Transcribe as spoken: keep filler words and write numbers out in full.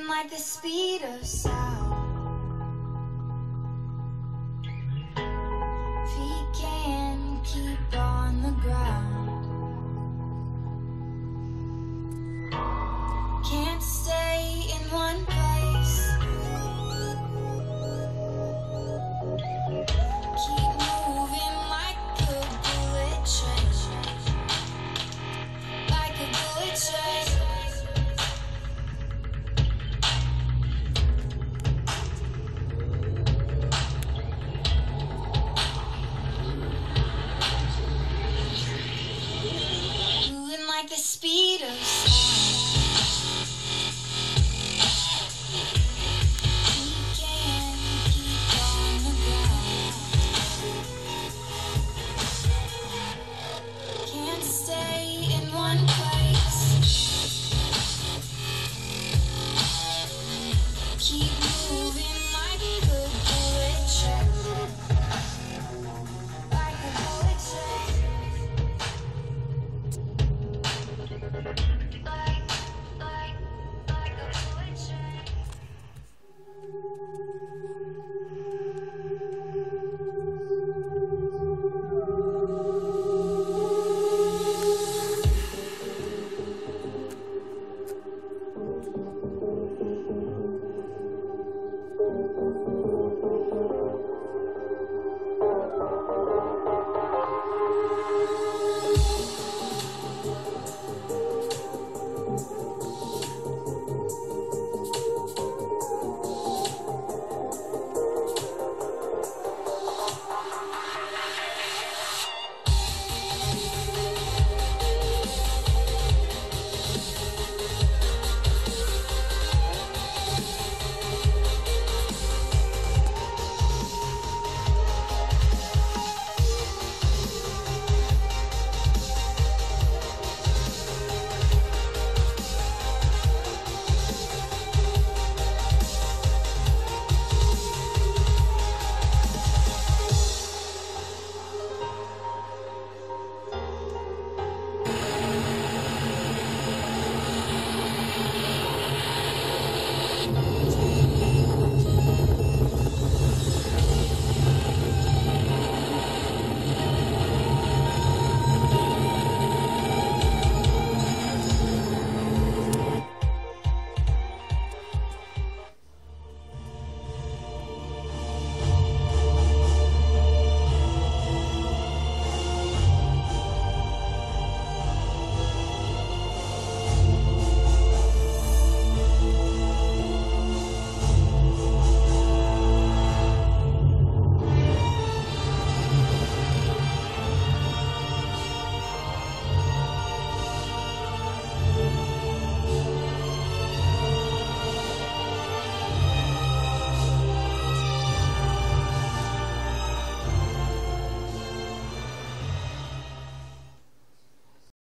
moving like the speed of sound. Feet can't keep on the ground. Can't stay in one place. Keep moving like a bullet train. Like a bullet train. Moving like the speed of sound. Keep moving like a bullet train. Like a bullet train. Like, like, like a bullet train. Thank you.